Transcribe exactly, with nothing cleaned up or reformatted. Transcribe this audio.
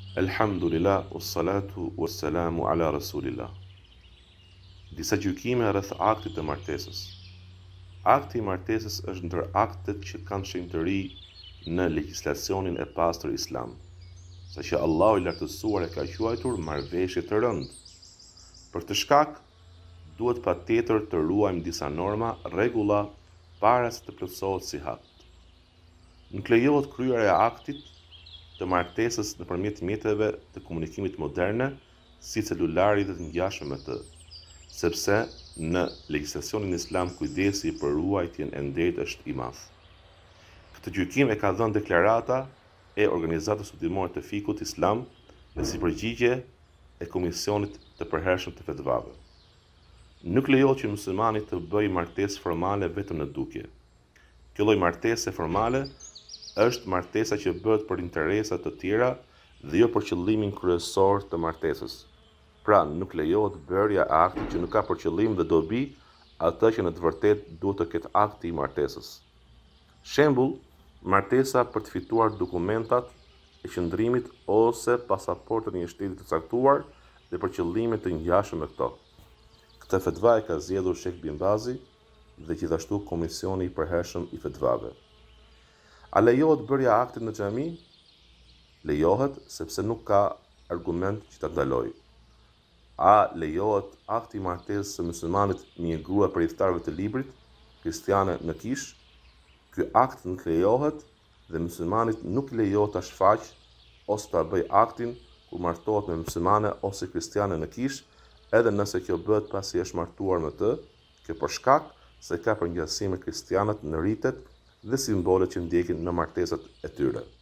Elhamdulillah, wassalatu wassalamu ala rasulillah. Disa gjykime rreth aktit të martesës. Akti i martesës është ndër aktet që kanë shenjtëri në legjislacionin e pastër islam, saqë Allahu i lartësuar e ka quajtur marrëveshje të rëndë. Për këtë shkak, duhet patjetër të ruajmë disa norma, rregulla para se të plotësohet si hak. Nuk lejohet kryerja e aktit të martesës nëpërmjet mjeteve të komunikimit moderne, si celulari dhe të ngjashme me të, sepse në legjislacionin islam kujdesi për ruajtjen e nderit është i madh. Këtë gjykim e ka dhënë deklarata e Organizatës Studimore të Fikut Islam dhe si përgjigje e Komisionit të Përhershëm të Fetvave. Nuk lejohet që muslimani të bëjë martesë formale vetëm në dukje. Kjo lloj martese formale është martesa që bëhet për interesa të tjera dhe jo për qëllimin kryesor të martesës. Pra, nuk lejohet bërja e aktit që nuk ka për qëllim dhe dobi atë që në të vërtetë duhet të ketë akti i martesës. Shembull, martesa për të fituar dokumentat e qëndrimit ose pasaportën e një shteti të caktuar dhe për qëllime të ngjashme me këto. Këtë fetva e ka zgjedhur Sheikh D dhe gjithashtu Komisioni i Përhershëm i Fetvave. A lejohet bërja e aktit në xhami? Lejohet sepse nuk ka argument që ta ndalojë. A lejohet akti i martesës së muslimanit me një grua për iftarëve të librit kristiane në kish? Ky akt nuk lejohet dhe muslimanit nuk lejohet ta shfaqë ose ta bëjë aktin kur martohet me muslimane ose kristiane në kish, edhe nëse kjo bëhet pasi është martuar me të, kjo për shkak se ka përngjësim me kristianët në rritet dhe simbolet që ndjekin në martesat e tyre.